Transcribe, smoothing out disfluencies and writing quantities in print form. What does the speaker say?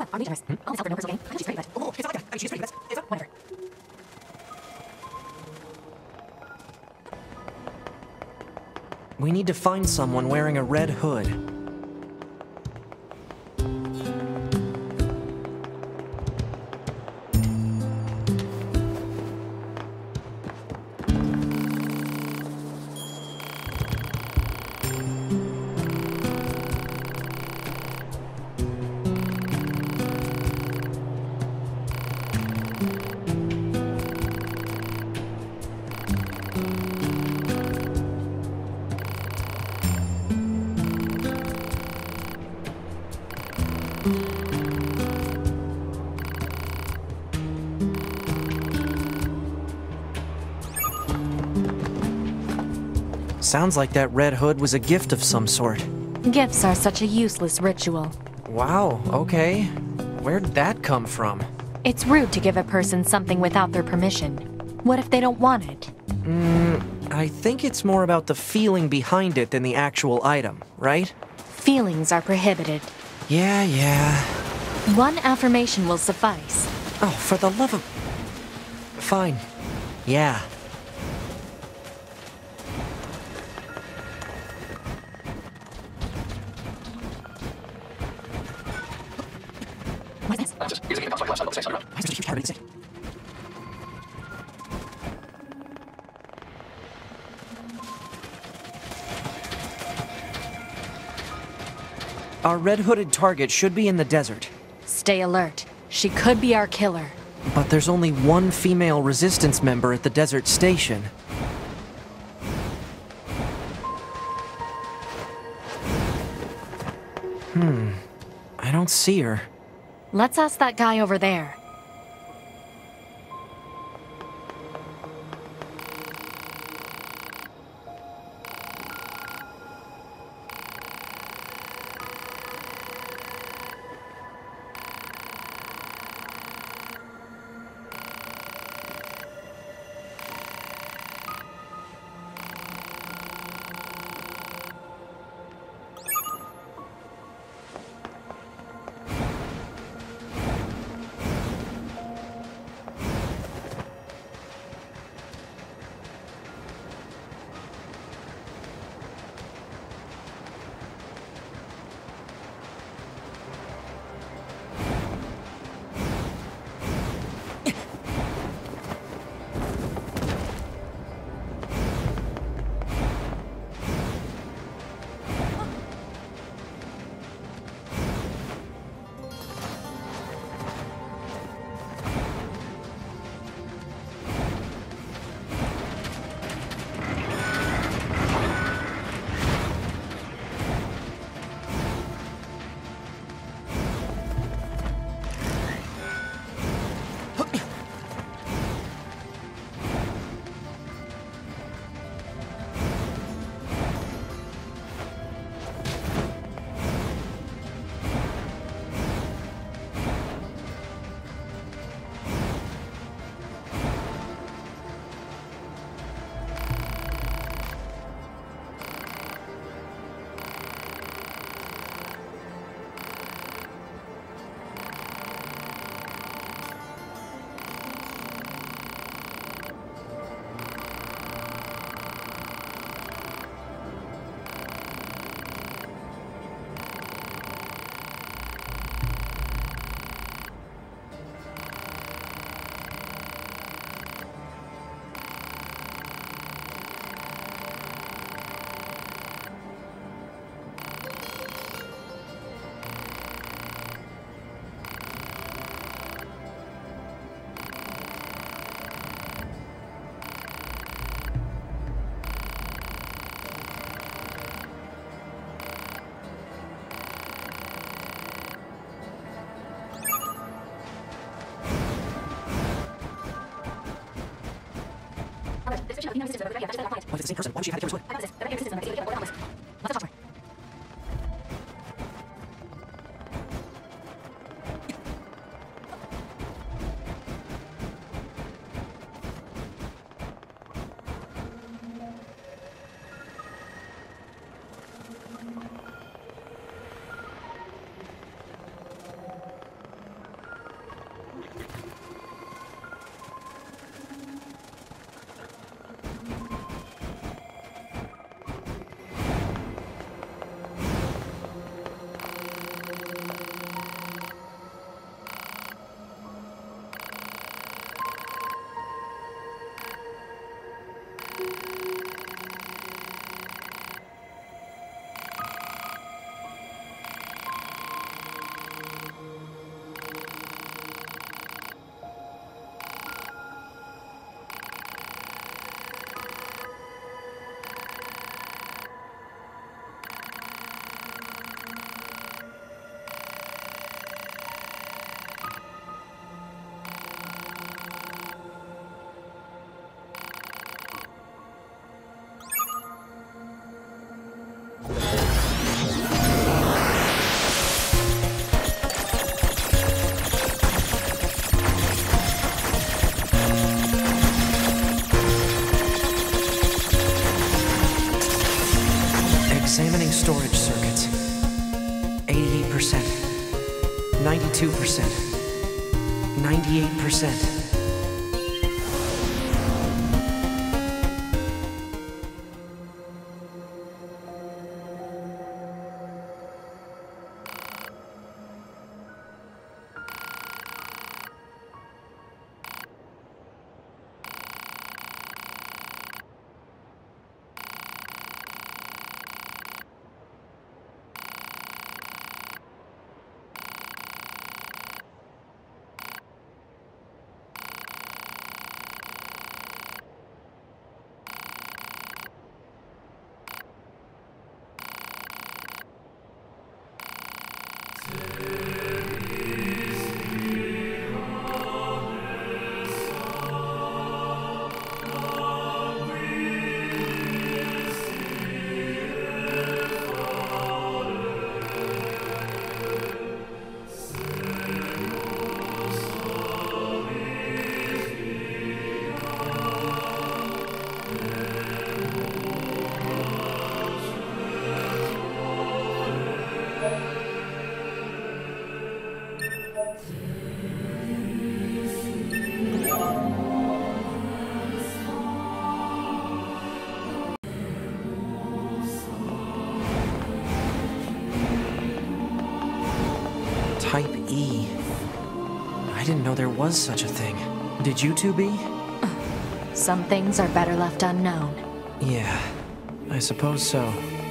I'm being generous. All this help for no personal gain. I know she's pretty, but... Oh, it's not like that. I mean, she's pretty, but... It's whatever. We need to find someone wearing a red hood. Sounds like that red hood was a gift of some sort. Gifts are such a useless ritual. Wow, okay. Where'd that come from? It's rude to give a person something without their permission. What if they don't want it? I think it's more about the feeling behind it than the actual item, right? Feelings are prohibited. Yeah. One affirmation will suffice. Oh, for the love of... Fine. Yeah. What is this? Just using it outside the station. Why is there a huge tower in the city? Our red-hooded target should be in the desert. Stay alert. She could be our killer. But there's only one female resistance member at the desert station. I don't see her. Let's ask that guy over there. What if it's the same person? Why would she have the camera's hood? I got this. The regular system number 8 Let's talk to her. 92%. 98%. Type E. I didn't know there was such a thing. Did you two be? Some things are better left unknown. Yeah, I suppose so.